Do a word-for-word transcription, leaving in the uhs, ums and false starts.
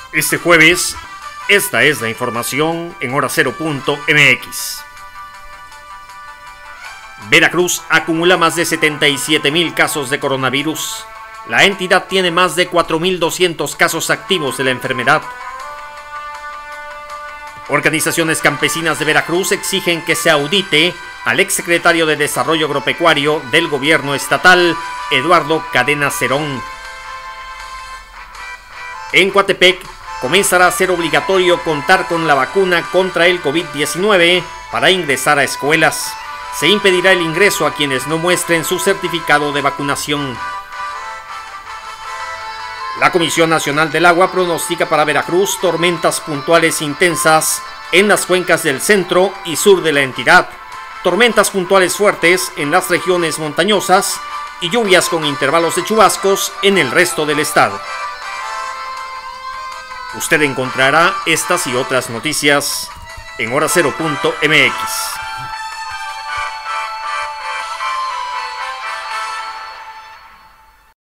Este jueves, esta es la información en hora cero punto m x. Veracruz acumula más de setenta y siete mil casos de coronavirus. La entidad tiene más de cuatro mil doscientos casos activos de la enfermedad. Organizaciones campesinas de Veracruz exigen que se audite al exsecretario de Desarrollo Agropecuario del gobierno estatal, Eduardo Cadena Cerón. En Coatepec comenzará a ser obligatorio contar con la vacuna contra el COVID diecinueve para ingresar a escuelas. Se impedirá el ingreso a quienes no muestren su certificado de vacunación. La Comisión Nacional del Agua pronostica para Veracruz tormentas puntuales intensas en las cuencas del centro y sur de la entidad, tormentas puntuales fuertes en las regiones montañosas y lluvias con intervalos de chubascos en el resto del estado. Usted encontrará estas y otras noticias en hora cero punto m x.